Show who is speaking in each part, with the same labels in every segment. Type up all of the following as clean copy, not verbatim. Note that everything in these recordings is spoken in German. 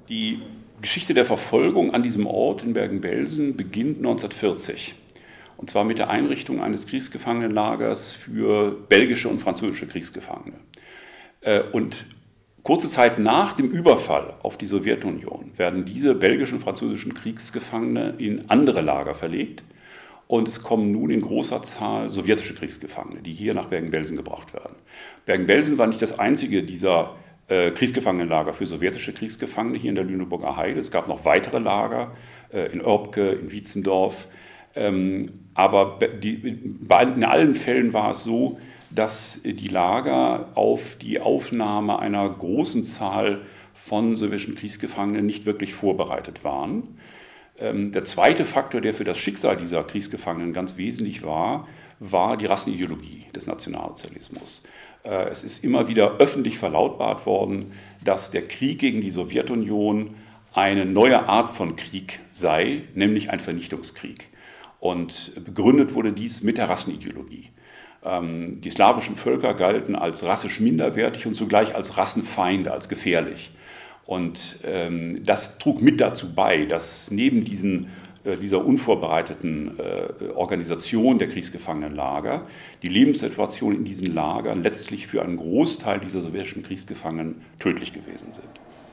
Speaker 1: Die Geschichte der Verfolgung an diesem Ort in Bergen-Belsen beginnt 1940. Und zwar mit der Einrichtung eines Kriegsgefangenenlagers für belgische und französische Kriegsgefangene. Und kurze Zeit nach dem Überfall auf die Sowjetunion werden diese belgischen und französischen Kriegsgefangene in andere Lager verlegt. Und es kommen nun in großer Zahl sowjetische Kriegsgefangene, die hier nach Bergen-Belsen gebracht werden. Bergen-Belsen war nicht das einzige dieser Kriegsgefangenenlager für sowjetische Kriegsgefangene hier in der Lüneburger Heide. Es gab noch weitere Lager in Oerpke, in Wietzendorf. Aber in allen Fällen war es so, dass die Lager auf die Aufnahme einer großen Zahl von sowjetischen Kriegsgefangenen nicht wirklich vorbereitet waren. Der zweite Faktor, der für das Schicksal dieser Kriegsgefangenen ganz wesentlich war, war die Rassenideologie des Nationalsozialismus. Es ist immer wieder öffentlich verlautbart worden, dass der Krieg gegen die Sowjetunion eine neue Art von Krieg sei, nämlich ein Vernichtungskrieg. Und begründet wurde dies mit der Rassenideologie. Die slawischen Völker galten als rassisch minderwertig und zugleich als Rassenfeinde, als gefährlich. Und das trug mit dazu bei, dass neben dieser unvorbereiteten Organisation der Kriegsgefangenenlager die Lebenssituation in diesen Lagern letztlich für einen Großteil dieser sowjetischen Kriegsgefangenen tödlich gewesen sind.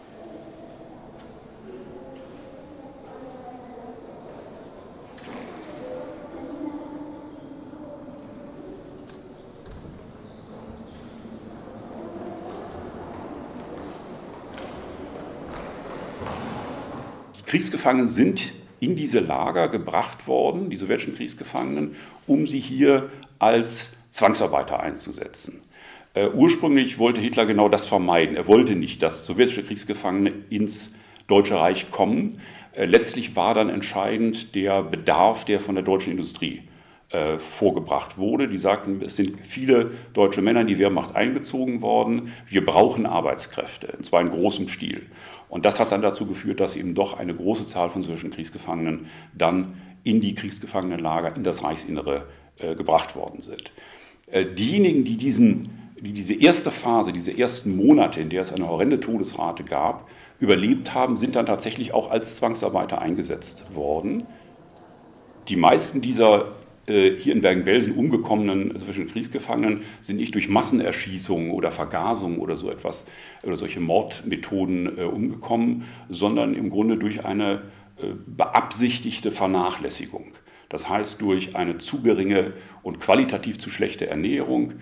Speaker 1: Die Kriegsgefangenen sind in diese Lager gebracht worden, die sowjetischen Kriegsgefangenen, um sie hier als Zwangsarbeiter einzusetzen. Ursprünglich wollte Hitler genau das vermeiden. Er wollte nicht, dass sowjetische Kriegsgefangene ins Deutsche Reich kommen. Letztlich war dann entscheidend der Bedarf, der von der deutschen Industrie vorgebracht wurde. Die sagten, es sind viele deutsche Männer in die Wehrmacht eingezogen worden, wir brauchen Arbeitskräfte, und zwar in großem Stil. Und das hat dann dazu geführt, dass eben doch eine große Zahl von sowjetischen Kriegsgefangenen dann in die Kriegsgefangenenlager, in das Reichsinnere gebracht worden sind. Diejenigen, die diese erste Phase, diese ersten Monate, in der es eine horrende Todesrate gab, überlebt haben, sind dann tatsächlich auch als Zwangsarbeiter eingesetzt worden. Die meisten dieser hier in Bergen-Belsen umgekommenen sowjetischen Kriegsgefangenen sind nicht durch Massenerschießungen oder Vergasungen oder so etwas oder solche Mordmethoden umgekommen, sondern im Grunde durch eine beabsichtigte Vernachlässigung. Das heißt, durch eine zu geringe und qualitativ zu schlechte Ernährung,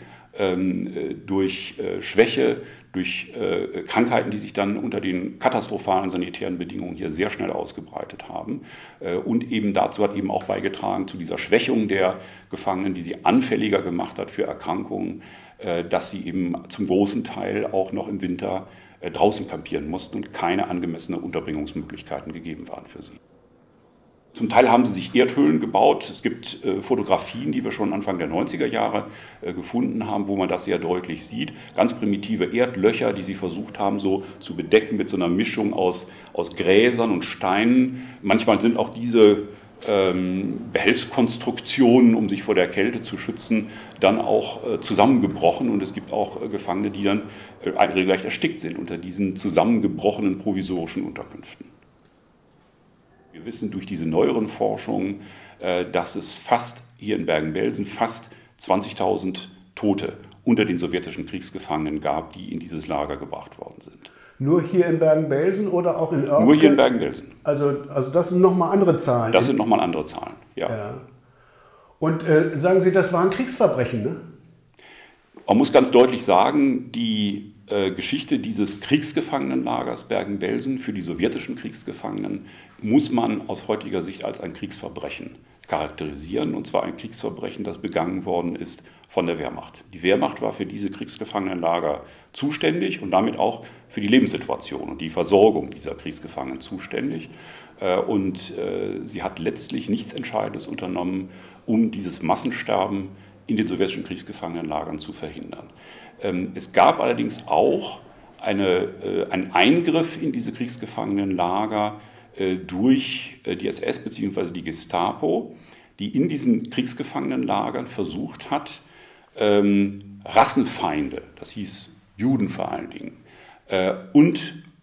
Speaker 1: durch Schwäche, durch Krankheiten, die sich dann unter den katastrophalen sanitären Bedingungen hier sehr schnell ausgebreitet haben. Und eben dazu hat eben auch beigetragen, zu dieser Schwächung der Gefangenen, die sie anfälliger gemacht hat für Erkrankungen, dass sie eben zum großen Teil auch noch im Winter draußen kampieren mussten und keine angemessenen Unterbringungsmöglichkeiten gegeben waren für sie. Zum Teil haben sie sich Erdhöhlen gebaut. Es gibt Fotografien, die wir schon Anfang der 90er Jahre gefunden haben, wo man das sehr deutlich sieht. Ganz primitive Erdlöcher, die sie versucht haben, so zu bedecken mit so einer Mischung aus Gräsern und Steinen. Manchmal sind auch diese Behelfskonstruktionen, um sich vor der Kälte zu schützen, dann auch zusammengebrochen. Und es gibt auch Gefangene, die dann regelrecht erstickt sind unter diesen zusammengebrochenen provisorischen Unterkünften. Wir wissen durch diese neueren Forschungen, dass es hier in Bergen-Belsen fast 20.000 Tote unter den sowjetischen Kriegsgefangenen gab, die in dieses Lager gebracht worden sind.
Speaker 2: Nur hier in Bergen-Belsen oder auch in Oerpke?
Speaker 1: Nur hier in Bergen-Belsen.
Speaker 2: Also das sind nochmal andere Zahlen?
Speaker 1: Das sind nochmal andere Zahlen, ja.
Speaker 2: Ja. Und sagen Sie, das waren Kriegsverbrechen, ne?
Speaker 1: Man muss ganz deutlich sagen, die Geschichte dieses Kriegsgefangenenlagers Bergen-Belsen für die sowjetischen Kriegsgefangenen muss man aus heutiger Sicht als ein Kriegsverbrechen charakterisieren. Und zwar ein Kriegsverbrechen, das begangen worden ist von der Wehrmacht. Die Wehrmacht war für diese Kriegsgefangenenlager zuständig und damit auch für die Lebenssituation und die Versorgung dieser Kriegsgefangenen zuständig. Und sie hat letztlich nichts Entscheidendes unternommen, um dieses Massensterben in den sowjetischen Kriegsgefangenenlagern zu verhindern. Es gab allerdings auch einen Eingriff in diese Kriegsgefangenenlager durch die SS bzw. die Gestapo, die in diesen Kriegsgefangenenlagern versucht hat, Rassenfeinde, das hieß Juden vor allen Dingen, und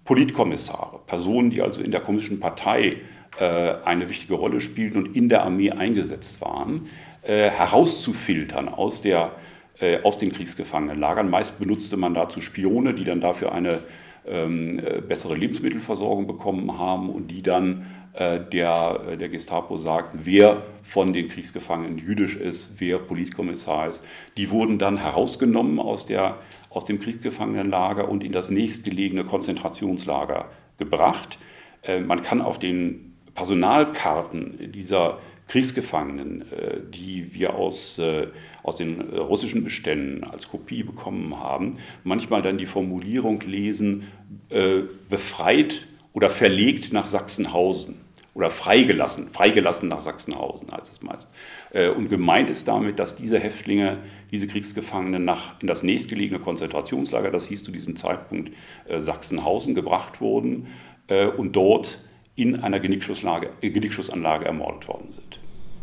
Speaker 1: Politkommissare, Personen, die also in der Kommunistischen Partei eine wichtige Rolle spielten und in der Armee eingesetzt waren, herauszufiltern aus den Kriegsgefangenenlagern. Meist benutzte man dazu Spione, die dann dafür eine bessere Lebensmittelversorgung bekommen haben und die dann der Gestapo sagten, wer von den Kriegsgefangenen jüdisch ist, wer Politkommissar ist. Die wurden dann herausgenommen aus dem Kriegsgefangenenlager und in das nächstgelegene Konzentrationslager gebracht. Man kann auf den Personalkarten dieser Kriegsgefangenen, die wir aus den russischen Beständen als Kopie bekommen haben, manchmal dann die Formulierung lesen, befreit oder verlegt nach Sachsenhausen oder freigelassen nach Sachsenhausen heißt es meist. Und gemeint ist damit, dass diese Häftlinge, diese Kriegsgefangenen in das nächstgelegene Konzentrationslager, das hieß zu diesem Zeitpunkt Sachsenhausen, gebracht wurden und dort in einer Genickschussanlage ermordet worden sind.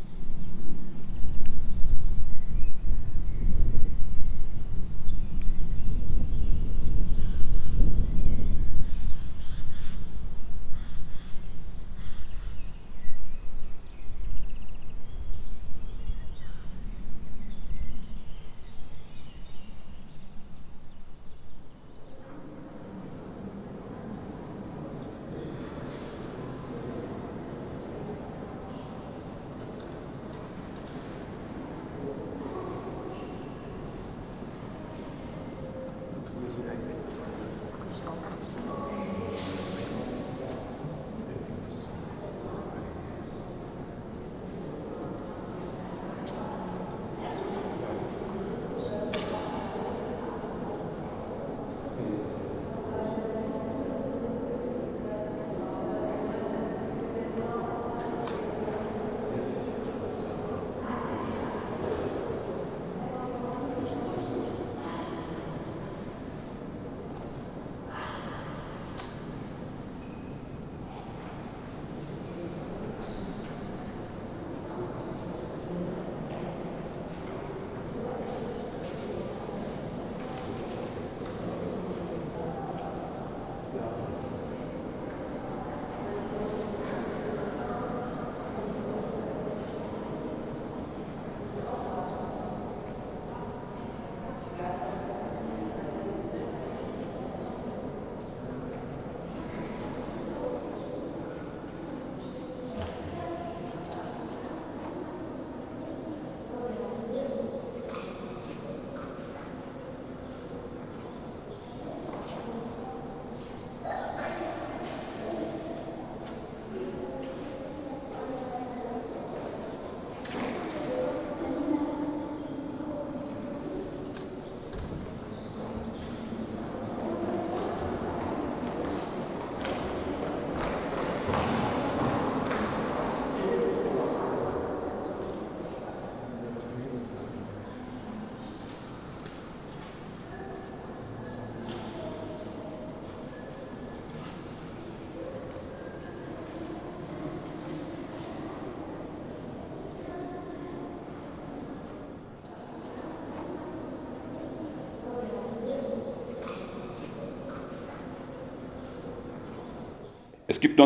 Speaker 1: Es gibt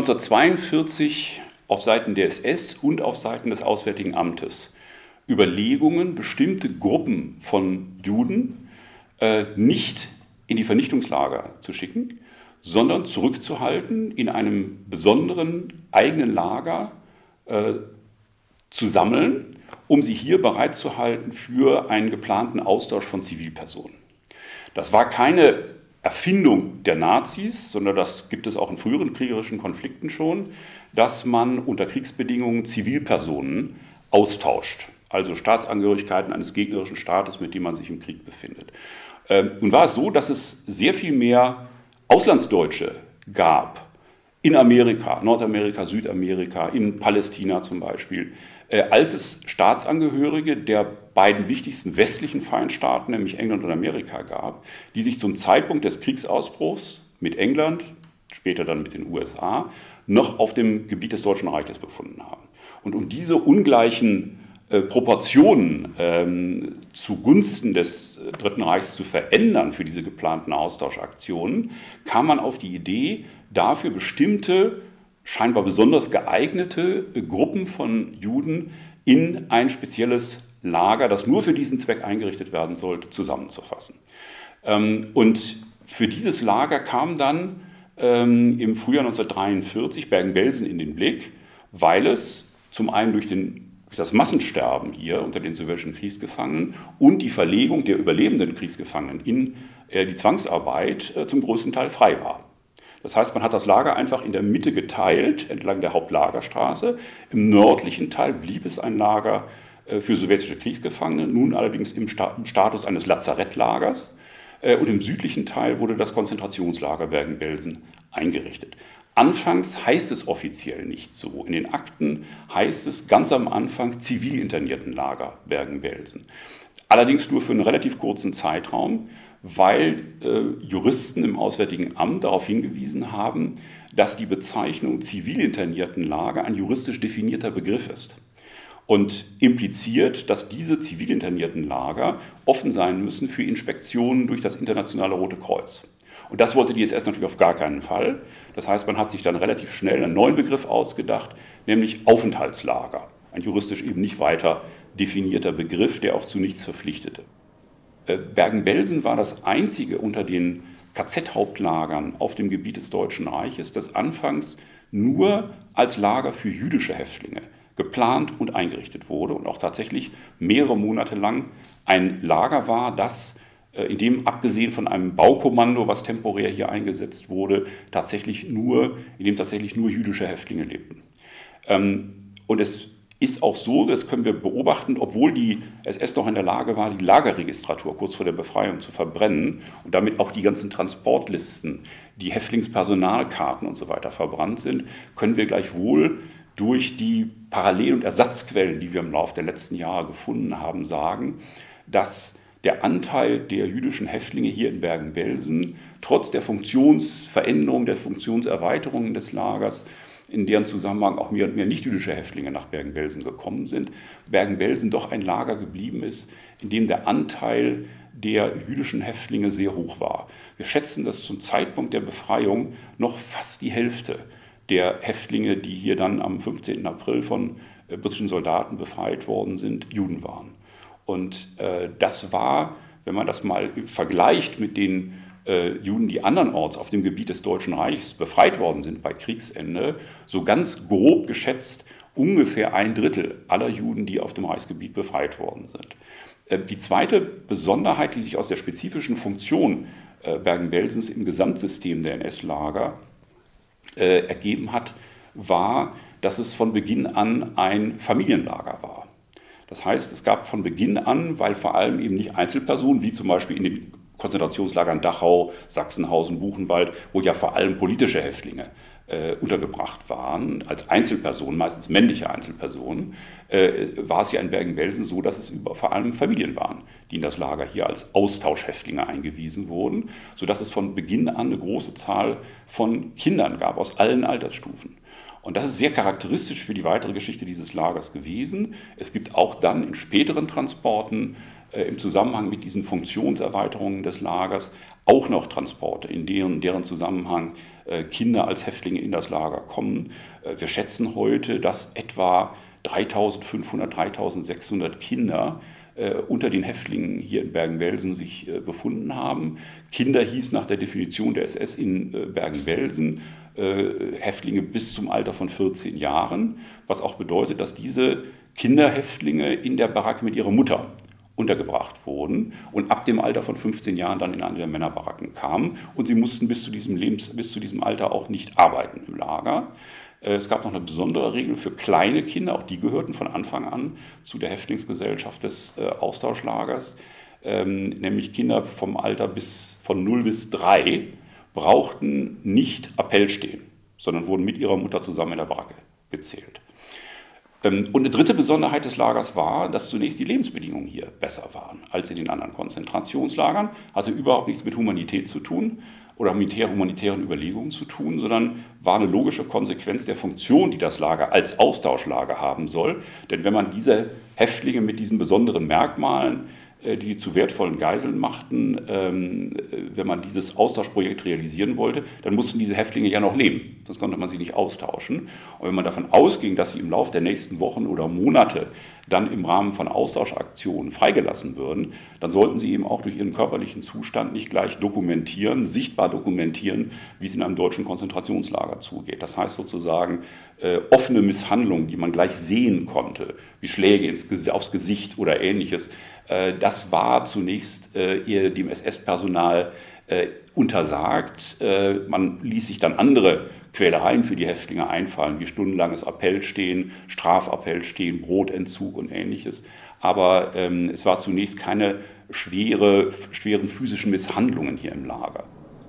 Speaker 1: 1942 auf Seiten der SS und auf Seiten des Auswärtigen Amtes Überlegungen, bestimmte Gruppen von Juden nicht in die Vernichtungslager zu schicken, sondern zurückzuhalten, in einem besonderen eigenen Lager zu sammeln, um sie hier bereitzuhalten für einen geplanten Austausch von Zivilpersonen. Das war keine Erfindung der Nazis, sondern das gibt es auch in früheren kriegerischen Konflikten schon, dass man unter Kriegsbedingungen Zivilpersonen austauscht, also Staatsangehörigkeiten eines gegnerischen Staates, mit dem man sich im Krieg befindet. Nun war es so, dass es sehr viel mehr Auslandsdeutsche gab, in Amerika, Nordamerika, Südamerika, in Palästina zum Beispiel, als es Staatsangehörige der beiden wichtigsten westlichen Feindstaaten, nämlich England und Amerika, gab, die sich zum Zeitpunkt des Kriegsausbruchs mit England, später dann mit den USA, noch auf dem Gebiet des Deutschen Reiches befunden haben. Und um diese ungleichen Proportionen zugunsten des Dritten Reichs zu verändern für diese geplanten Austauschaktionen, kam man auf die Idee, dafür bestimmte, scheinbar besonders geeignete Gruppen von Juden in ein spezielles Lager, das nur für diesen Zweck eingerichtet werden sollte, zusammenzufassen. Und für dieses Lager kam dann im Frühjahr 1943 Bergen-Belsen in den Blick, weil es zum einen durch das Massensterben hier unter den sowjetischen Kriegsgefangenen und die Verlegung der überlebenden Kriegsgefangenen in die Zwangsarbeit zum größten Teil frei war. Das heißt, man hat das Lager einfach in der Mitte geteilt, entlang der Hauptlagerstraße. Im nördlichen Teil blieb es ein Lager für sowjetische Kriegsgefangene, nun allerdings im Status eines Lazarettlagers. Und im südlichen Teil wurde das Konzentrationslager Bergen-Belsen eingerichtet. Anfangs heißt es offiziell nicht so. In den Akten heißt es ganz am Anfang Zivilinterniertenlager Bergen-Belsen. Allerdings nur für einen relativ kurzen Zeitraum, weil Juristen im Auswärtigen Amt darauf hingewiesen haben, dass die Bezeichnung Zivilinterniertenlager ein juristisch definierter Begriff ist und impliziert, dass diese zivilinternierten Lager offen sein müssen für Inspektionen durch das Internationale Rote Kreuz. Und das wollte die SS natürlich auf gar keinen Fall. Das heißt, man hat sich dann relativ schnell einen neuen Begriff ausgedacht, nämlich Aufenthaltslager. Ein juristisch eben nicht weiter definierter Begriff, der auch zu nichts verpflichtete. Bergen-Belsen war das einzige unter den KZ-Hauptlagern auf dem Gebiet des Deutschen Reiches, das anfangs nur als Lager für jüdische Häftlinge geplant und eingerichtet wurde und auch tatsächlich mehrere Monate lang ein Lager war, das in dem, abgesehen von einem Baukommando, was temporär hier eingesetzt wurde, in dem tatsächlich nur jüdische Häftlinge lebten. Und es ist auch so, das können wir beobachten, obwohl die SS noch in der Lage war, die Lagerregistratur kurz vor der Befreiung zu verbrennen und damit auch die ganzen Transportlisten, die Häftlingspersonalkarten und so weiter verbrannt sind, können wir gleichwohl durch die Parallel- und Ersatzquellen, die wir im Laufe der letzten Jahre gefunden haben, sagen, dass der Anteil der jüdischen Häftlinge hier in Bergen-Belsen trotz der Funktionsveränderung, der Funktionserweiterungen des Lagers, in deren Zusammenhang auch mehr und mehr nicht-jüdische Häftlinge nach Bergen-Belsen gekommen sind, Bergen-Belsen doch ein Lager geblieben ist, in dem der Anteil der jüdischen Häftlinge sehr hoch war. Wir schätzen, dass zum Zeitpunkt der Befreiung noch fast die Hälfte der Häftlinge, die hier dann am 15. April von britischen Soldaten befreit worden sind, Juden waren. Und das war, wenn man das mal vergleicht mit den Juden, die andernorts auf dem Gebiet des Deutschen Reichs befreit worden sind bei Kriegsende, so ganz grob geschätzt ungefähr 1/3 aller Juden, die auf dem Reichsgebiet befreit worden sind. Die zweite Besonderheit, die sich aus der spezifischen Funktion Bergen-Belsens im Gesamtsystem der NS-Lager ergeben hat, war, dass es von Beginn an ein Familienlager war. Das heißt, es gab von Beginn an, weil vor allem eben nicht Einzelpersonen, wie zum Beispiel in den Konzentrationslagern Dachau, Sachsenhausen, Buchenwald, wo ja vor allem politische Häftlinge untergebracht waren, als Einzelpersonen, meistens männliche Einzelpersonen, war es ja in Bergen-Belsen so, dass es vor allem Familien waren, die in das Lager hier als Austauschhäftlinge eingewiesen wurden, sodass es von Beginn an eine große Zahl von Kindern gab, aus allen Altersstufen. Und das ist sehr charakteristisch für die weitere Geschichte dieses Lagers gewesen. Es gibt auch dann in späteren Transporten im Zusammenhang mit diesen Funktionserweiterungen des Lagers auch noch Transporte, in deren Zusammenhang Kinder als Häftlinge in das Lager kommen. Wir schätzen heute, dass etwa 3.500, 3.600 Kinder unter den Häftlingen hier in Bergen-Belsen sich befunden haben. Kinder hieß nach der Definition der SS in Bergen-Belsen Häftlinge bis zum Alter von 14 Jahren, was auch bedeutet, dass diese Kinderhäftlinge in der Baracke mit ihrer Mutter untergebracht wurden und ab dem Alter von 15 Jahren dann in eine der Männerbaracken kamen. Und sie mussten bis zu diesem Alter auch nicht arbeiten im Lager. Es gab noch eine besondere Regel für kleine Kinder, auch die gehörten von Anfang an zu der Häftlingsgesellschaft des Austauschlagers, nämlich Kinder vom Alter von 0 bis 3 brauchten nicht Appell stehen, sondern wurden mit ihrer Mutter zusammen in der Baracke gezählt. Und eine dritte Besonderheit des Lagers war, dass zunächst die Lebensbedingungen hier besser waren als in den anderen Konzentrationslagern, hatte überhaupt nichts mit Humanität zu tun oder humanitären Überlegungen zu tun, sondern war eine logische Konsequenz der Funktion, die das Lager als Austauschlager haben soll. Denn wenn man diese Häftlinge mit diesen besonderen Merkmalen, die sie zu wertvollen Geiseln machten, wenn man dieses Austauschprojekt realisieren wollte, dann mussten diese Häftlinge ja noch leben, sonst konnte man sie nicht austauschen. Und wenn man davon ausging, dass sie im Laufe der nächsten Wochen oder Monate dann im Rahmen von Austauschaktionen freigelassen würden, dann sollten sie eben auch durch ihren körperlichen Zustand nicht gleich dokumentieren, sichtbar dokumentieren, wie es in einem deutschen Konzentrationslager zugeht. Das heißt sozusagen offene Misshandlungen, die man gleich sehen konnte, wie Schläge aufs Gesicht oder Ähnliches. Das war zunächst dem SS-Personal untersagt. Man ließ sich dann andere Quälereien für die Häftlinge einfallen, wie stundenlanges Appellstehen, Strafappellstehen, Brotentzug und Ähnliches. Aber es war zunächst keine schweren physischen Misshandlungen hier im Lager.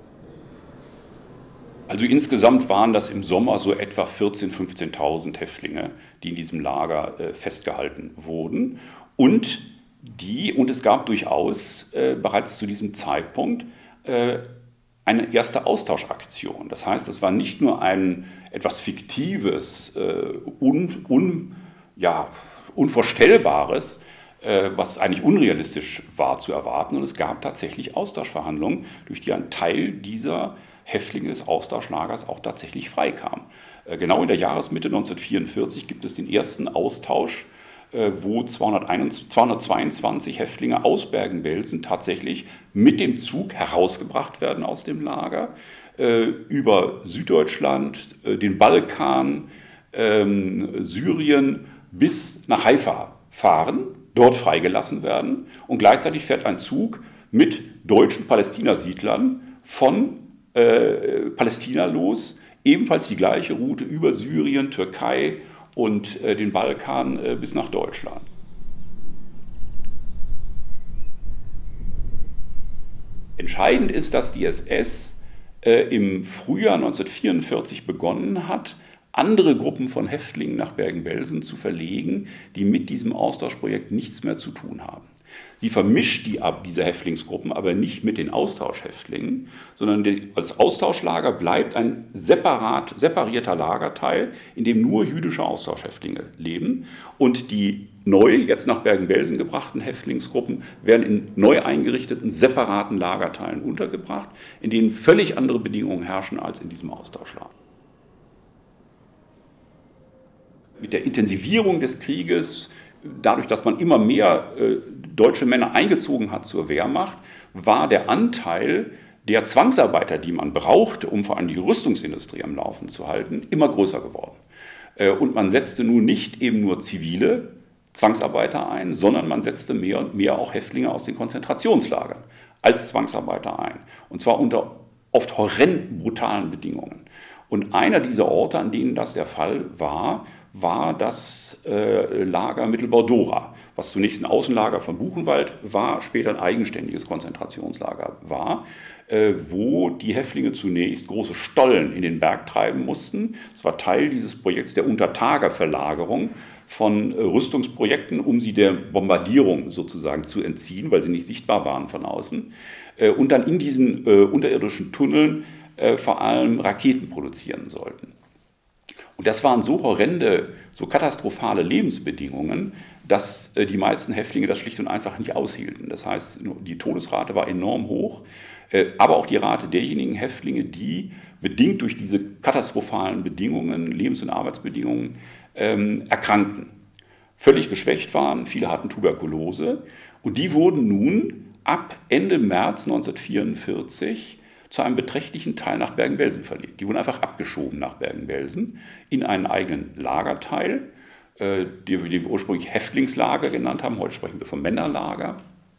Speaker 1: Also insgesamt waren das im Sommer so etwa 14.000, 15.000 Häftlinge, die in diesem Lager festgehalten wurden. Und es gab durchaus bereits zu diesem Zeitpunkt eine erste Austauschaktion. Das heißt, es war nicht nur ein etwas Fiktives, Unvorstellbares, was eigentlich unrealistisch war zu erwarten. Und es gab tatsächlich Austauschverhandlungen, durch die ein Teil dieser Häftlinge des Austauschlagers auch tatsächlich freikam. Genau in der Jahresmitte 1944 gibt es den ersten Austausch, wo 222 Häftlinge aus Bergen-Belsen tatsächlich mit dem Zug herausgebracht werden aus dem Lager, über Süddeutschland, den Balkan, Syrien bis nach Haifa fahren, dort freigelassen werden und gleichzeitig fährt ein Zug mit deutschen Palästinasiedlern von Palästina los, ebenfalls die gleiche Route über Syrien, Türkei und den Balkan bis nach Deutschland. Entscheidend ist, dass die SS im Frühjahr 1944 begonnen hat, andere Gruppen von Häftlingen nach Bergen-Belsen zu verlegen, die mit diesem Austauschprojekt nichts mehr zu tun haben. Sie vermischt diese Häftlingsgruppen aber nicht mit den Austauschhäftlingen, sondern das Austauschlager bleibt ein separierter Lagerteil, in dem nur jüdische Austauschhäftlinge leben. Und die neu jetzt nach Bergen-Belsen gebrachten Häftlingsgruppen werden in neu eingerichteten separaten Lagerteilen untergebracht, in denen völlig andere Bedingungen herrschen als in diesem Austauschlager. Mit der Intensivierung des Krieges, dadurch, dass man immer mehr deutsche Männer eingezogen hat zur Wehrmacht, war der Anteil der Zwangsarbeiter, die man brauchte, um vor allem die Rüstungsindustrie am Laufen zu halten, immer größer geworden. Und man setzte nun nicht eben nur zivile Zwangsarbeiter ein, sondern man setzte mehr und mehr auch Häftlinge aus den Konzentrationslagern als Zwangsarbeiter ein. Und zwar unter oft horrend brutalen Bedingungen. Und einer dieser Orte, an denen das der Fall war das Lager Mittelbau-Dora, was zunächst ein Außenlager von Buchenwald war, später ein eigenständiges Konzentrationslager war, wo die Häftlinge zunächst große Stollen in den Berg treiben mussten. Es war Teil dieses Projekts der Untertagerverlagerung von Rüstungsprojekten, um sie der Bombardierung sozusagen zu entziehen, weil sie nicht sichtbar waren von außen. Und dann in diesen unterirdischen Tunneln vor allem Raketen produzieren sollten. Und das waren so horrende, so katastrophale Lebensbedingungen, dass die meisten Häftlinge das schlicht und einfach nicht aushielten. Das heißt, die Todesrate war enorm hoch, aber auch die Rate derjenigen Häftlinge, die bedingt durch diese katastrophalen Bedingungen, Lebens- und Arbeitsbedingungen, erkrankten. Völlig geschwächt waren, viele hatten Tuberkulose und die wurden nun ab Ende März 1944 zu einem beträchtlichen Teil nach Bergen-Belsen verlegt. Die wurden einfach abgeschoben nach Bergen-Belsen in einen eigenen Lagerteil, den wir ursprünglich Häftlingslager genannt haben, heute sprechen wir vom Männerlager.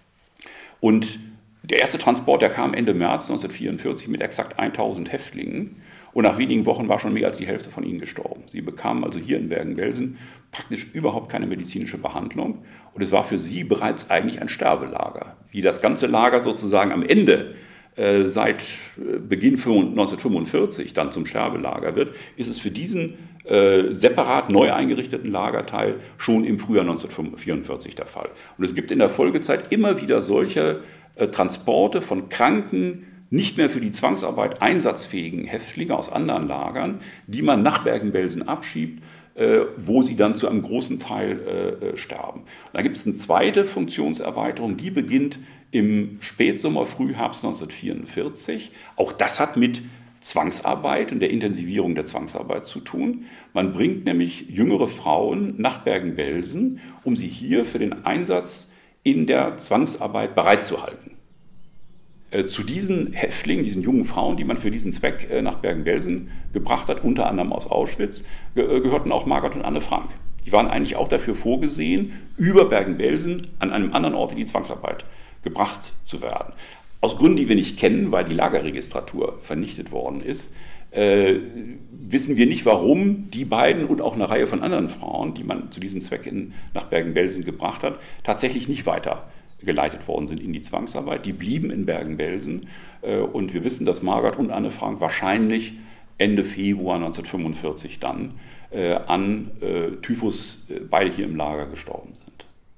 Speaker 1: Und der erste Transport, der kam Ende März 1944 mit exakt 1000 Häftlingen und nach wenigen Wochen war schon mehr als die Hälfte von ihnen gestorben. Sie bekamen also hier in Bergen-Belsen praktisch überhaupt keine medizinische Behandlung und es war für sie bereits eigentlich ein Sterbelager. Wie das ganze Lager sozusagen am Ende seit Beginn 1945 dann zum Sterbelager wird, ist es für diesen separat neu eingerichteten Lagerteil schon im Frühjahr 1944 der Fall. Und es gibt in der Folgezeit immer wieder solche Transporte von kranken, nicht mehr für die Zwangsarbeit einsatzfähigen Häftlinge aus anderen Lagern, die man nach Bergen-Belsen abschiebt, wo sie dann zu einem großen Teil sterben. Und dann gibt es eine zweite Funktionserweiterung, die beginnt im Spätsommer, Frühherbst 1944. Auch das hat mit Zwangsarbeit und der Intensivierung der Zwangsarbeit zu tun. Man bringt nämlich jüngere Frauen nach Bergen-Belsen, um sie hier für den Einsatz in der Zwangsarbeit bereitzuhalten. Zu diesen Häftlingen, diesen jungen Frauen, die man für diesen Zweck nach Bergen-Belsen gebracht hat, unter anderem aus Auschwitz, gehörten auch Margot und Anne Frank. Die waren eigentlich auch dafür vorgesehen, über Bergen-Belsen an einem anderen Ort in die Zwangsarbeit gebracht zu werden. Aus Gründen, die wir nicht kennen, weil die Lagerregistratur vernichtet worden ist, wissen wir nicht, warum die beiden und auch eine Reihe von anderen Frauen, die man zu diesem Zweck nach Bergen-Belsen gebracht hat, tatsächlich nicht weitergeleitet worden sind in die Zwangsarbeit. Die blieben in Bergen-Belsen und wir wissen, dass Margot und Anne Frank wahrscheinlich Ende Februar 1945 dann an Typhus beide hier im Lager gestorben sind.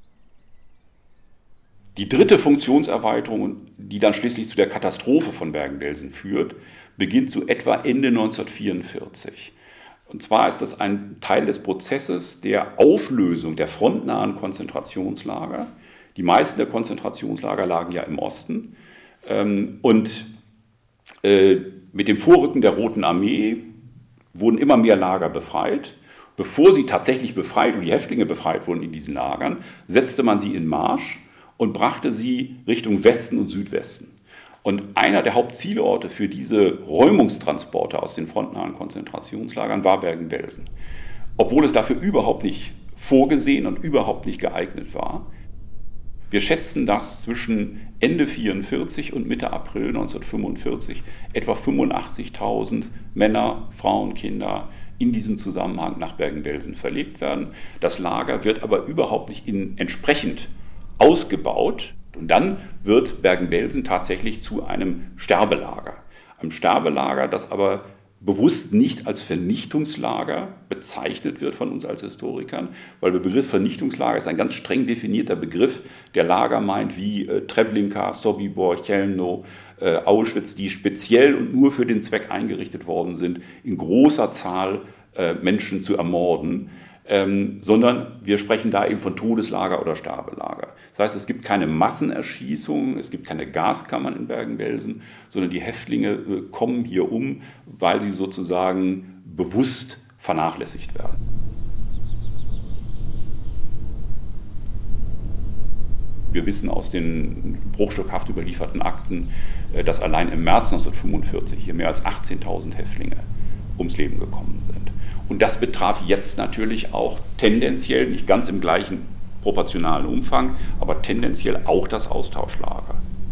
Speaker 1: Die dritte Funktionserweiterung, die dann schließlich zu der Katastrophe von Bergen-Belsen führt, beginnt so etwa Ende 1944. Und zwar ist das ein Teil des Prozesses der Auflösung der frontnahen Konzentrationslager. Die meisten der Konzentrationslager lagen ja im Osten. Und mit dem Vorrücken der Roten Armee wurden immer mehr Lager befreit. Bevor sie tatsächlich befreit und die Häftlinge befreit wurden in diesen Lagern, setzte man sie in Marsch und brachte sie Richtung Westen und Südwesten. Und einer der Hauptzielorte für diese Räumungstransporte aus den frontnahen Konzentrationslagern war Bergen-Belsen. Obwohl es dafür überhaupt nicht vorgesehen und überhaupt nicht geeignet war. Wir schätzen, dass zwischen Ende 1944 und Mitte April 1945 etwa 85.000 Männer, Frauen, Kinder in diesem Zusammenhang nach Bergen-Belsen verlegt werden. Das Lager wird aber überhaupt nicht entsprechend ausgebaut und dann wird Bergen-Belsen tatsächlich zu einem Sterbelager. Einem Sterbelager, das aber bewusst nicht als Vernichtungslager bezeichnet wird von uns als Historikern, weil der Begriff Vernichtungslager ist ein ganz streng definierter Begriff, der Lager meint wie Treblinka, Sobibor, Chelmno, Auschwitz, die speziell und nur für den Zweck eingerichtet worden sind, in großer Zahl Menschen zu ermorden. Sondern wir sprechen da eben von Todeslager oder Sterbelager. Das heißt, es gibt keine Massenerschießungen, es gibt keine Gaskammern in Bergen-Belsen, sondern die Häftlinge kommen hier um, weil sie sozusagen bewusst vernachlässigt werden. Wir wissen aus den bruchstückhaft überlieferten Akten, dass allein im März 1945 hier mehr als 18.000 Häftlinge ums Leben gekommen sind. Und das betraf jetzt natürlich auch tendenziell, nicht ganz im gleichen proportionalen Umfang, aber tendenziell auch das Austauschlager.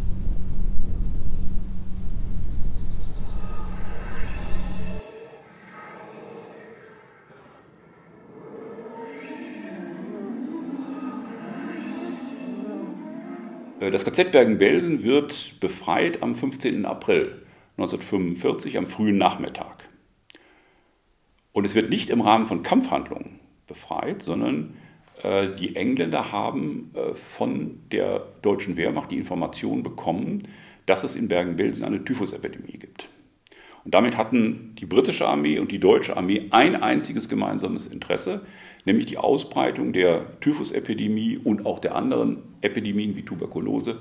Speaker 1: Das KZ Bergen-Belsen wird befreit am 15. April 1945 am frühen Nachmittag. Und es wird nicht im Rahmen von Kampfhandlungen befreit, sondern die Engländer haben von der deutschen Wehrmacht die Information bekommen, dass es in Bergen-Belsen eine Typhusepidemie gibt. Und damit hatten die britische Armee und die deutsche Armee ein einziges gemeinsames Interesse, nämlich die Ausbreitung der Typhusepidemie und auch der anderen Epidemien wie Tuberkulose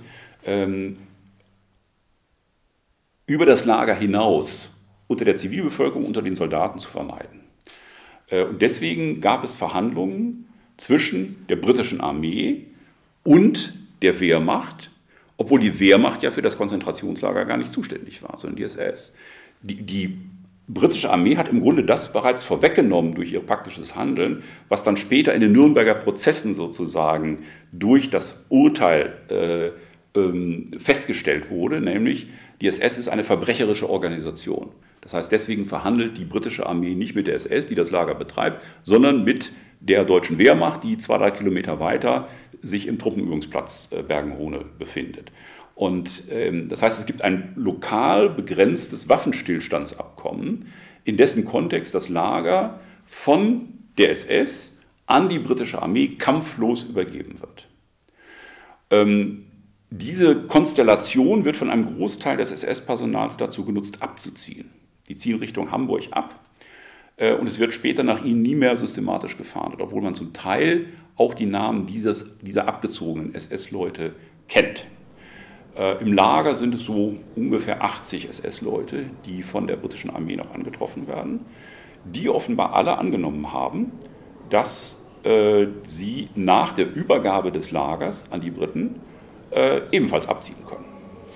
Speaker 1: über das Lager hinaus unter der Zivilbevölkerung, unter den Soldaten zu vermeiden. Und deswegen gab es Verhandlungen zwischen der britischen Armee und der Wehrmacht, obwohl die Wehrmacht ja für das Konzentrationslager gar nicht zuständig war, sondern die SS. Die britische Armee hat im Grunde das bereits vorweggenommen durch ihr praktisches Handeln, was dann später in den Nürnberger Prozessen sozusagen durch das Urteil festgestellt wurde, nämlich die SS ist eine verbrecherische Organisation. Das heißt, deswegen verhandelt die britische Armee nicht mit der SS, die das Lager betreibt, sondern mit der deutschen Wehrmacht, die 2-3 Kilometer weiter sich im Truppenübungsplatz Bergen-Hohne befindet. Und das heißt, es gibt ein lokal begrenztes Waffenstillstandsabkommen, in dessen Kontext das Lager von der SS an die britische Armee kampflos übergeben wird. Diese Konstellation wird von einem Großteil des SS-Personals dazu genutzt, abzuziehen. Die ziehen Richtung Hamburg ab und es wird später nach ihnen nie mehr systematisch gefahndet, obwohl man zum Teil auch die Namen dieser abgezogenen SS-Leute kennt. Im Lager sind es so ungefähr 80 SS-Leute, die von der britischen Armee noch angetroffen werden, die offenbar alle angenommen haben, dass sie nach der Übergabe des Lagers an die Briten ebenfalls abziehen können.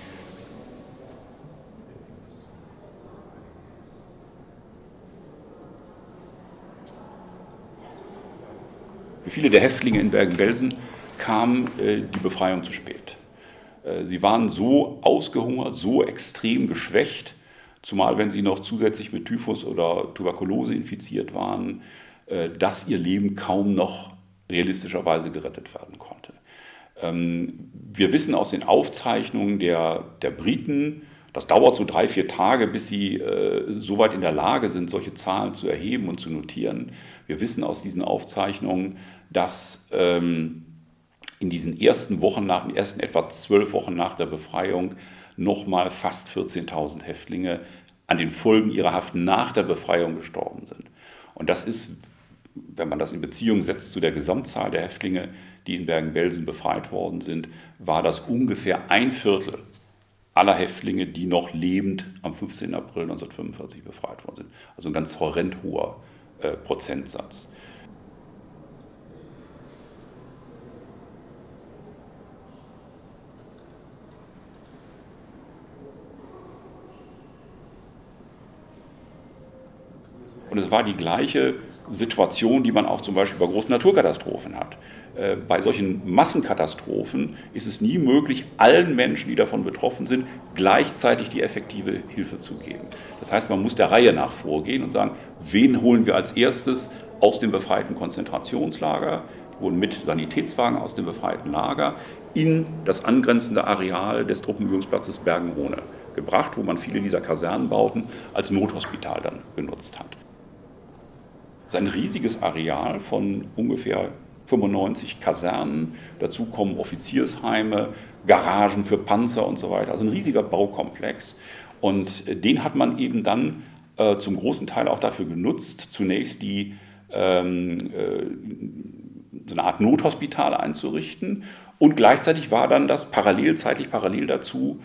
Speaker 1: Für viele der Häftlinge in Bergen-Belsen kam die Befreiung zu spät. Sie waren so ausgehungert, so extrem geschwächt, zumal wenn sie noch zusätzlich mit Typhus oder Tuberkulose infiziert waren, dass ihr Leben kaum noch realistischerweise gerettet werden konnte. Wir wissen aus den Aufzeichnungen der Briten, das dauert so 3-4 Tage, bis sie so weit in der Lage sind, solche Zahlen zu erheben und zu notieren. Wir wissen aus diesen Aufzeichnungen, dass in diesen ersten etwa 12 Wochen nach der Befreiung nochmal fast 14.000 Häftlinge an den Folgen ihrer Haft nach der Befreiung gestorben sind. Und das ist, wenn man das in Beziehung setzt zu der Gesamtzahl der Häftlinge, die in Bergen-Belsen befreit worden sind, war das ungefähr 1/4 aller Häftlinge, die noch lebend am 15. April 1945 befreit worden sind. Also ein ganz horrend hoher Prozentsatz. Und es war die gleiche Situation, die man auch zum Beispiel bei großen Naturkatastrophen hat. Bei solchen Massenkatastrophen ist es nie möglich, allen Menschen, die davon betroffen sind, gleichzeitig die effektive Hilfe zu geben. Das heißt, man muss der Reihe nach vorgehen und sagen, wen holen wir als erstes aus dem befreiten Konzentrationslager, die wurden mit Sanitätswagen aus dem befreiten Lager in das angrenzende Areal des Truppenübungsplatzes Bergen-Hohne gebracht, wo man viele dieser Kasernenbauten als Nothospital dann genutzt hat. Es ist ein riesiges Areal von ungefähr 95 Kasernen, dazu kommen Offiziersheime, Garagen für Panzer und so weiter, also ein riesiger Baukomplex. Und den hat man eben dann zum großen Teil auch dafür genutzt, zunächst so eine Art Nothospital einzurichten und gleichzeitig war dann das zeitlich parallel dazu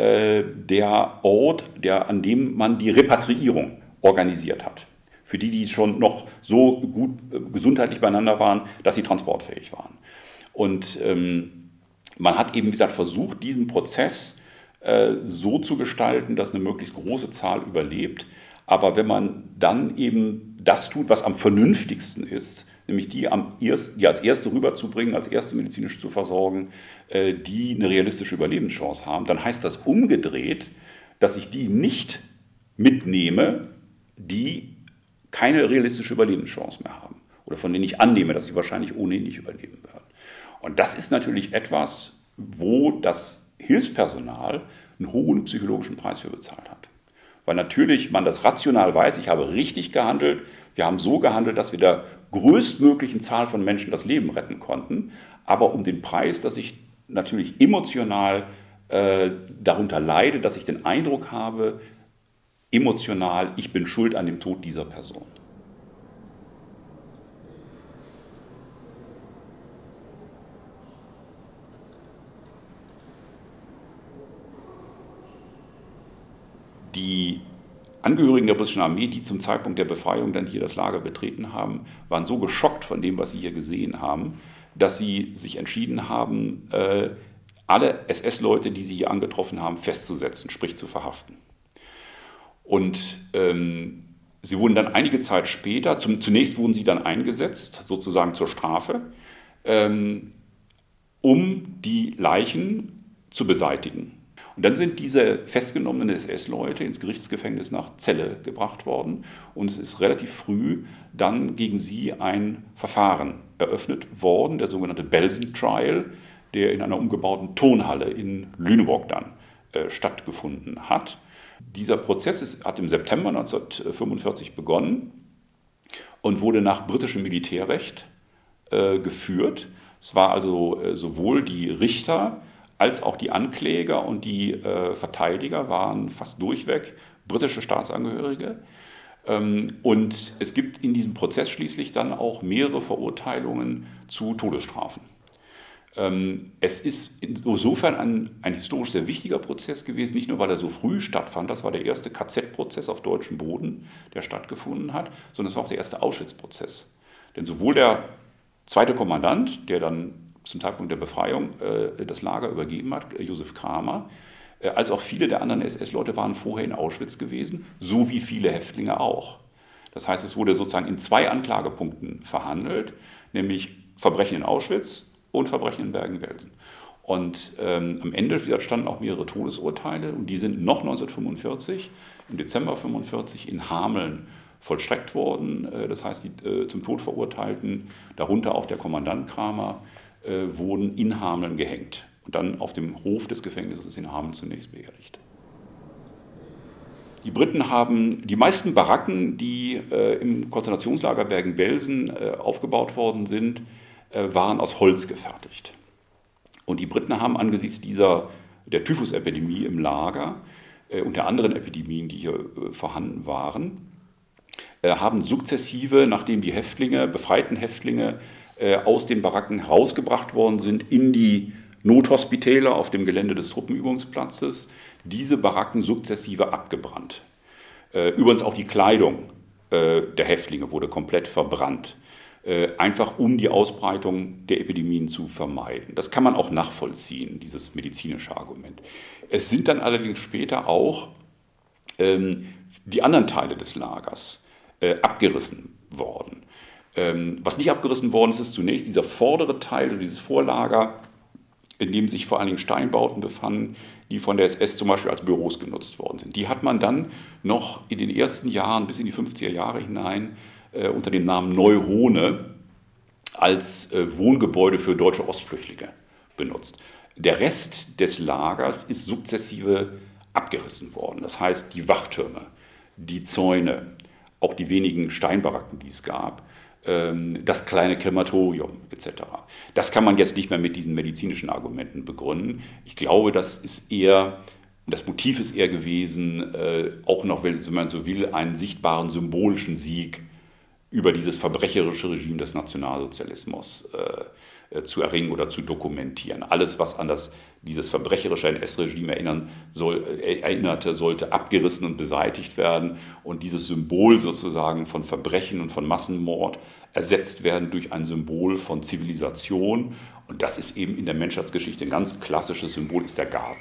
Speaker 1: der Ort, an dem man die Repatriierung organisiert hat. Für die schon noch so gut gesundheitlich beieinander waren, dass sie transportfähig waren. Und man hat eben, wie gesagt, versucht, diesen Prozess so zu gestalten, dass eine möglichst große Zahl überlebt. Aber wenn man dann eben das tut, was am vernünftigsten ist, nämlich die als erste rüberzubringen, als erste medizinisch zu versorgen, die eine realistische Überlebenschance haben, dann heißt das umgedreht, dass ich die nicht mitnehme, die keine realistische Überlebenschance mehr haben oder von denen ich annehme, dass sie wahrscheinlich ohnehin nicht überleben werden. Und das ist natürlich etwas, wo das Hilfspersonal einen hohen psychologischen Preis für bezahlt hat. Weil natürlich man das rational weiß, ich habe richtig gehandelt, wir haben so gehandelt, dass wir der größtmöglichen Zahl von Menschen das Leben retten konnten, aber um den Preis, dass ich natürlich emotional darunter leide, dass ich den Eindruck habe, emotional, ich bin schuld an dem Tod dieser Person. Die Angehörigen der britischen Armee, die zum Zeitpunkt der Befreiung dann hier das Lager betreten haben, waren so geschockt von dem, was sie hier gesehen haben, dass sie sich entschieden haben, alle SS-Leute, die sie hier angetroffen haben, festzusetzen, sprich zu verhaften. Und sie wurden dann einige Zeit später, zunächst wurden sie dann eingesetzt, sozusagen zur Strafe, um die Leichen zu beseitigen. Und dann sind diese festgenommenen SS-Leute ins Gerichtsgefängnis nach Celle gebracht worden und es ist relativ früh dann gegen sie ein Verfahren eröffnet worden, der sogenannte Belsen-Trial, der in einer umgebauten Turnhalle in Lüneburg dann stattgefunden hat. Dieser Prozess hat im September 1945 begonnen und wurde nach britischem Militärrecht geführt. Es war also sowohl die Richter als auch die Ankläger und die Verteidiger waren fast durchweg britische Staatsangehörige. Und es gibt in diesem Prozess schließlich dann auch mehrere Verurteilungen zu Todesstrafen. Es ist insofern ein historisch sehr wichtiger Prozess gewesen, nicht nur weil er so früh stattfand, das war der erste KZ-Prozess auf deutschem Boden, der stattgefunden hat, sondern es war auch der erste Auschwitz-Prozess. Denn sowohl der zweite Kommandant, der dann zum Zeitpunkt der Befreiung das Lager übergeben hat, Josef Kramer, als auch viele der anderen SS-Leute waren vorher in Auschwitz gewesen, so wie viele Häftlinge auch. Das heißt, es wurde sozusagen in zwei Anklagepunkten verhandelt, nämlich Verbrechen in Auschwitz und Verbrechen in Bergen-Belsen. Und am Ende standen auch mehrere Todesurteile und die sind noch 1945, im Dezember 1945 in Hameln vollstreckt worden. Das heißt, die zum Tod Verurteilten, darunter auch der Kommandant Kramer, wurden in Hameln gehängt und dann auf dem Hof des Gefängnisses in Hameln zunächst beerdigt. Die Briten haben die meisten Baracken, die im Konzentrationslager Bergen-Belsen aufgebaut worden sind, waren aus Holz gefertigt. Und die Briten haben angesichts der Typhusepidemie im Lager und der anderen Epidemien, die hier vorhanden waren, haben sukzessive, nachdem die befreiten Häftlinge aus den Baracken herausgebracht worden sind, in die Nothospitäler auf dem Gelände des Truppenübungsplatzes, diese Baracken sukzessive abgebrannt. Übrigens auch die Kleidung der Häftlinge wurde komplett verbrannt, einfach um die Ausbreitung der Epidemien zu vermeiden. Das kann man auch nachvollziehen, dieses medizinische Argument. Es sind dann allerdings später auch die anderen Teile des Lagers abgerissen worden. Was nicht abgerissen worden ist, ist zunächst dieser vordere Teil, dieses Vorlager, in dem sich vor allen Dingen Steinbauten befanden, die von der SS zum Beispiel als Büros genutzt worden sind. Die hat man dann noch in den ersten Jahren bis in die 50er Jahre hinein unter dem Namen Neuhohne als Wohngebäude für deutsche Ostflüchtlinge benutzt. Der Rest des Lagers ist sukzessive abgerissen worden. Das heißt, die Wachtürme, die Zäune, auch die wenigen Steinbaracken, die es gab, das kleine Krematorium etc. Das kann man jetzt nicht mehr mit diesen medizinischen Argumenten begründen. Ich glaube, das Motiv ist eher gewesen, auch noch, wenn man so will, einen sichtbaren symbolischen Sieg über dieses verbrecherische Regime des Nationalsozialismus zu erringen oder zu dokumentieren. Alles, was an dieses verbrecherische NS-Regime erinnerte, sollte abgerissen und beseitigt werden und dieses Symbol sozusagen von Verbrechen und von Massenmord ersetzt werden durch ein Symbol von Zivilisation. Und das ist eben in der Menschheitsgeschichte ein ganz klassisches Symbol, ist der Garten.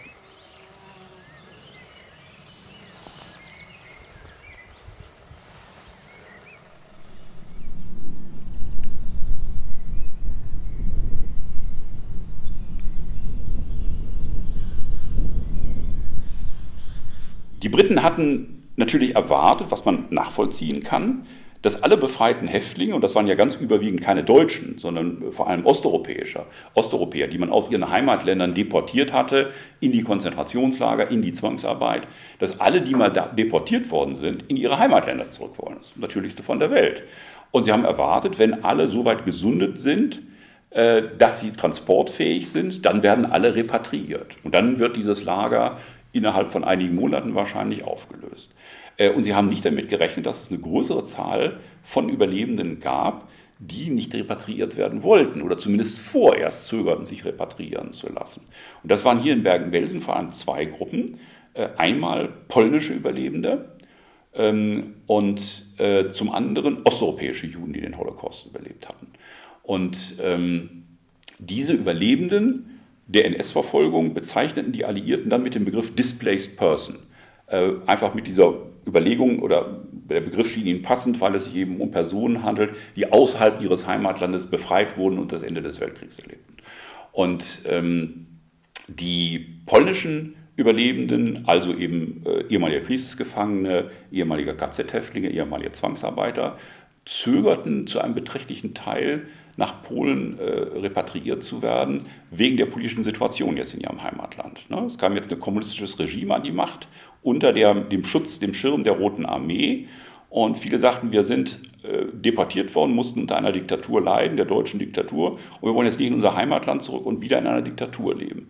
Speaker 1: Die Briten hatten natürlich erwartet, was man nachvollziehen kann, dass alle befreiten Häftlinge, und das waren ja ganz überwiegend keine Deutschen, sondern vor allem Osteuropäer, die man aus ihren Heimatländern deportiert hatte, in die Konzentrationslager, in die Zwangsarbeit, dass alle, die mal deportiert worden sind, in ihre Heimatländer zurück wollen. Das ist das Natürlichste von der Welt. Und sie haben erwartet, wenn alle so weit gesundet sind, dass sie transportfähig sind, dann werden alle repatriiert. Und dann wird dieses Lager innerhalb von einigen Monaten wahrscheinlich aufgelöst. Und sie haben nicht damit gerechnet, dass es eine größere Zahl von Überlebenden gab, die nicht repatriiert werden wollten oder zumindest vorerst zögerten, sich repatriieren zu lassen. Und das waren hier in Bergen-Belsen vor allem zwei Gruppen. Einmal polnische Überlebende und zum anderen osteuropäische Juden, die den Holocaust überlebt hatten. Und diese Überlebenden der NS-Verfolgung bezeichneten die Alliierten dann mit dem Begriff Displaced Person. Einfach mit dieser Überlegung, oder der Begriff schien ihnen passend, weil es sich eben um Personen handelt, die außerhalb ihres Heimatlandes befreit wurden und das Ende des Weltkriegs erlebten. Und die polnischen Überlebenden, also eben ehemalige Kriegsgefangene, ehemalige KZ-Häftlinge, ehemalige Zwangsarbeiter, zögerten zu einem beträchtlichen Teil nach Polen repatriiert zu werden, wegen der politischen Situation jetzt in ihrem Heimatland. Es kam jetzt ein kommunistisches Regime an die Macht unter dem Schirm der Roten Armee. Und viele sagten, wir sind deportiert worden, mussten unter einer Diktatur leiden, der deutschen Diktatur. Und wir wollen jetzt nicht in unser Heimatland zurück und wieder in einer Diktatur leben.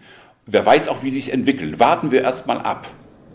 Speaker 1: wer weiß auch, wie sich es entwickelt. Warten wir erst mal ab.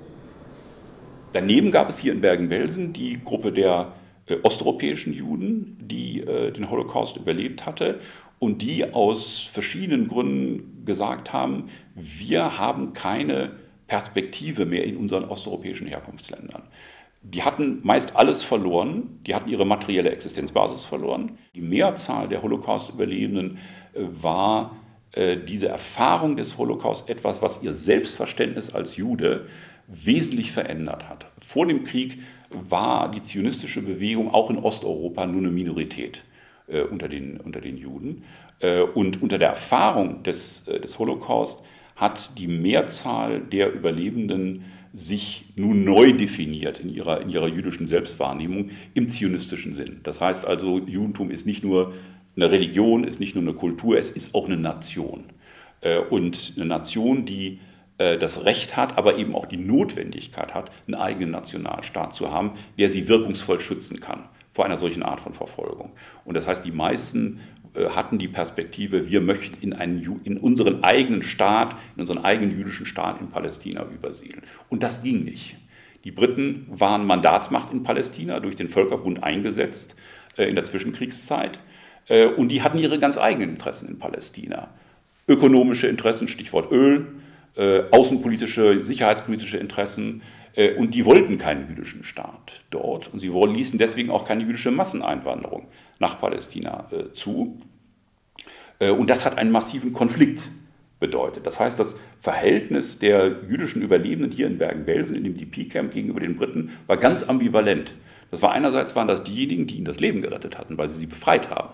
Speaker 1: Daneben gab es hier in Bergen-Belsen die Gruppe der osteuropäischen Juden, die den Holocaust überlebt hatte und die aus verschiedenen Gründen gesagt haben, wir haben keine Perspektive mehr in unseren osteuropäischen Herkunftsländern. Die hatten meist alles verloren, die hatten ihre materielle Existenzbasis verloren. Die Mehrzahl der Holocaust-Überlebenden war diese Erfahrung des Holocaust etwas, was ihr Selbstverständnis als Jude wesentlich verändert hat. Vor dem Krieg war die zionistische Bewegung auch in Osteuropa nur eine Minorität unter den Juden. Und unter der Erfahrung des Holocaust hat die Mehrzahl der Überlebenden sich nun neu definiert in ihrer jüdischen Selbstwahrnehmung im zionistischen Sinn. Das heißt also, Judentum ist nicht nur eine Religion, ist nicht nur eine Kultur, es ist auch eine Nation. Und eine Nation, die das Recht hat, aber eben auch die Notwendigkeit hat, einen eigenen Nationalstaat zu haben, der sie wirkungsvoll schützen kann vor einer solchen Art von Verfolgung. Und das heißt, die meisten hatten die Perspektive, wir möchten in unseren eigenen Staat, in unseren eigenen jüdischen Staat in Palästina übersiedeln. Und das ging nicht. Die Briten waren Mandatsmacht in Palästina, durch den Völkerbund eingesetzt in der Zwischenkriegszeit. Und die hatten ihre ganz eigenen Interessen in Palästina. Ökonomische Interessen, Stichwort Öl, außenpolitische, sicherheitspolitische Interessen. Und die wollten keinen jüdischen Staat dort. Und sie ließen deswegen auch keine jüdische Masseneinwanderung nach Palästina zu. Und das hat einen massiven Konflikt bedeutet. Das heißt, das Verhältnis der jüdischen Überlebenden hier in Bergen-Belsen, in dem DP-Camp gegenüber den Briten, war ganz ambivalent. Das war einerseits waren das diejenigen, die ihnen das Leben gerettet hatten, weil sie befreit haben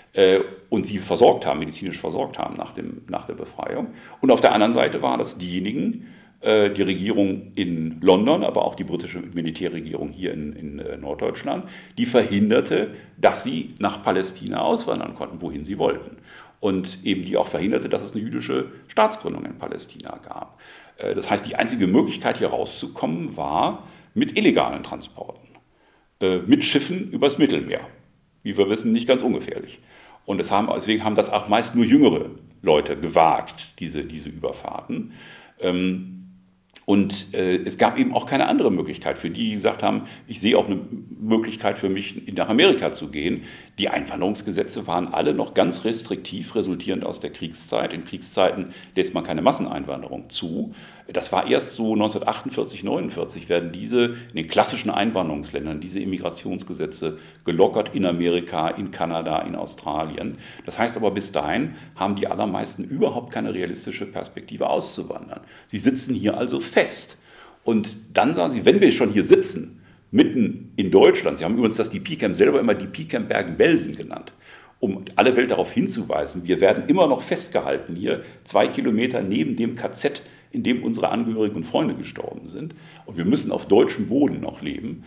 Speaker 1: und sie versorgt haben, medizinisch versorgt haben nach der Befreiung. Und auf der anderen Seite waren das diejenigen, die Regierung in London, aber auch die britische Militärregierung hier in Norddeutschland, die verhinderte, dass sie nach Palästina auswandern konnten, wohin sie wollten. Und eben die auch verhinderte, dass es eine jüdische Staatsgründung in Palästina gab. Das heißt, die einzige Möglichkeit, hier rauszukommen, war mit illegalen Transporten, mit Schiffen übers Mittelmeer. Wie wir wissen, nicht ganz ungefährlich. Und deswegen haben das auch meist nur jüngere Leute gewagt, diese Überfahrten. Und es gab eben auch keine andere Möglichkeit für die, die gesagt haben, ich sehe auch eine Möglichkeit für mich, nach Amerika zu gehen. Die Einwanderungsgesetze waren alle noch ganz restriktiv, resultierend aus der Kriegszeit. In Kriegszeiten lässt man keine Masseneinwanderung zu. Das war erst so 1948, 49 werden in den klassischen Einwanderungsländern, diese Immigrationsgesetze gelockert in Amerika, in Kanada, in Australien. Das heißt aber, bis dahin haben die allermeisten überhaupt keine realistische Perspektive auszuwandern. Sie sitzen hier also fest. Und dann sagen sie, wenn wir schon hier sitzen, mitten in Deutschland, sie haben übrigens das DP-Camp selber immer DP-Camp Bergen-Belsen genannt, um alle Welt darauf hinzuweisen, wir werden immer noch festgehalten hier, 2 Kilometer neben dem KZ, in dem unsere Angehörigen und Freunde gestorben sind. Und wir müssen auf deutschem Boden noch leben.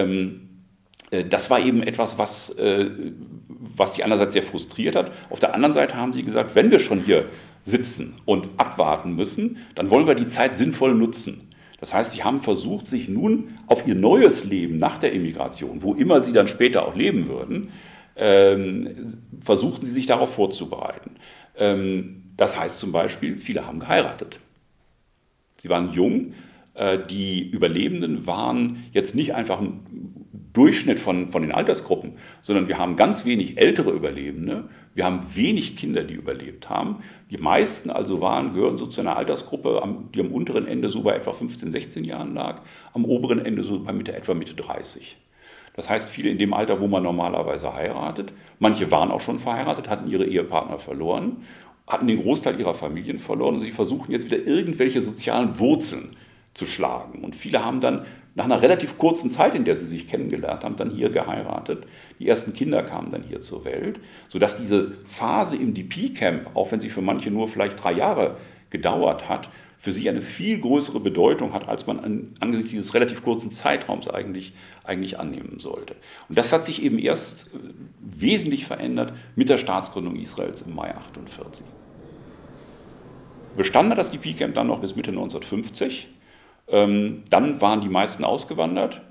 Speaker 1: Das war eben etwas, was sie einerseits sehr frustriert hat. Auf der anderen Seite haben sie gesagt, wenn wir schon hier sitzen und abwarten müssen, dann wollen wir die Zeit sinnvoll nutzen. Das heißt, sie haben versucht, sich nun auf ihr neues Leben nach der Immigration, wo immer sie dann später auch leben würden, versuchten sie sich darauf vorzubereiten. Das heißt zum Beispiel, viele haben geheiratet. Sie waren jung, die Überlebenden waren jetzt nicht einfach ein Durchschnitt von den Altersgruppen, sondern wir haben ganz wenig ältere Überlebende, wir haben wenig Kinder, die überlebt haben. Die meisten also gehören so zu einer Altersgruppe, die am unteren Ende so bei etwa 15, 16 Jahren lag, am oberen Ende so bei etwa Mitte 30. Das heißt, viele in dem Alter, wo man normalerweise heiratet, manche waren auch schon verheiratet, hatten ihre Ehepartner verloren, hatten den Großteil ihrer Familien verloren und sie versuchen jetzt wieder irgendwelche sozialen Wurzeln zu schlagen. Und viele haben dann nach einer relativ kurzen Zeit, in der sie sich kennengelernt haben, dann hier geheiratet. Die ersten Kinder kamen dann hier zur Welt, sodass diese Phase im DP-Camp, auch wenn sie für manche nur vielleicht 3 Jahre gedauert hat, für sie eine viel größere Bedeutung hat, als man angesichts dieses relativ kurzen Zeitraums eigentlich annehmen sollte. Und das hat sich eben erst wesentlich verändert mit der Staatsgründung Israels im Mai 1948. Bestand hat das DP-Camp dann noch bis Mitte 1950. Dann waren die meisten ausgewandert.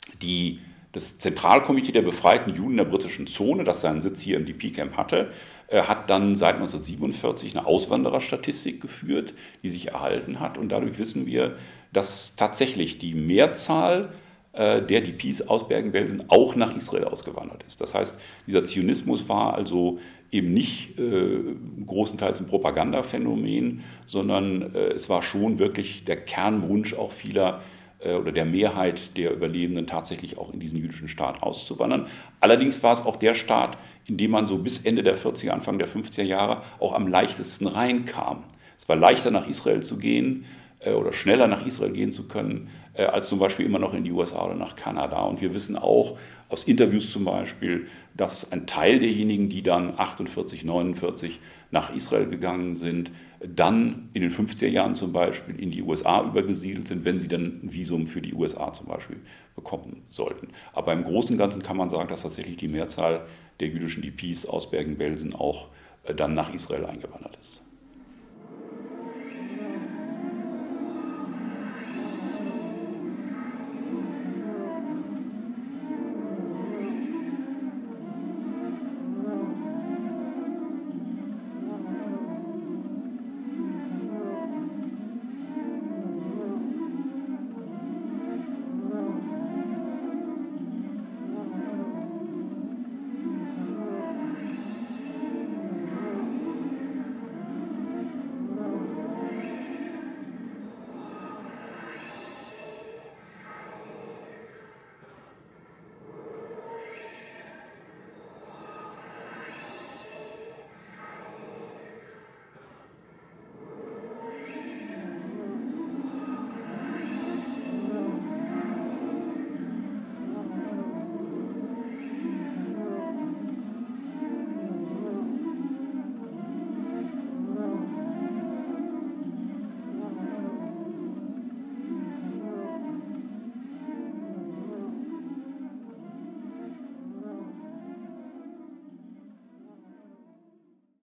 Speaker 1: Das Zentralkomitee der befreiten Juden der britischen Zone, das seinen Sitz hier im DP-Camp hatte, hat dann seit 1947 eine Auswandererstatistik geführt, die sich erhalten hat. Und dadurch wissen wir, dass tatsächlich die Mehrzahl der DPs aus Bergen-Belsen auch nach Israel ausgewandert ist. Das heißt, dieser Zionismus war also eben nicht großenteils ein Propagandaphänomen, sondern es war schon wirklich der Kernwunsch auch vieler oder der Mehrheit der Überlebenden tatsächlich auch in diesen jüdischen Staat auszuwandern. Allerdings war es auch der Staat, in dem man so bis Ende der 40er, Anfang der 50er Jahre auch am leichtesten reinkam. Es war leichter nach Israel zu gehen oder schneller nach Israel gehen zu können, als zum Beispiel immer noch in die USA oder nach Kanada. Und wir wissen auch aus Interviews zum Beispiel, dass ein Teil derjenigen, die dann 48, 49 nach Israel gegangen sind, dann in den 50er Jahren zum Beispiel in die USA übergesiedelt sind, wenn sie dann ein Visum für die USA zum Beispiel bekommen sollten. Aber im Großen und Ganzen kann man sagen, dass tatsächlich die Mehrzahl der jüdischen DPs aus Bergen-Belsen auch dann nach Israel eingewandert ist.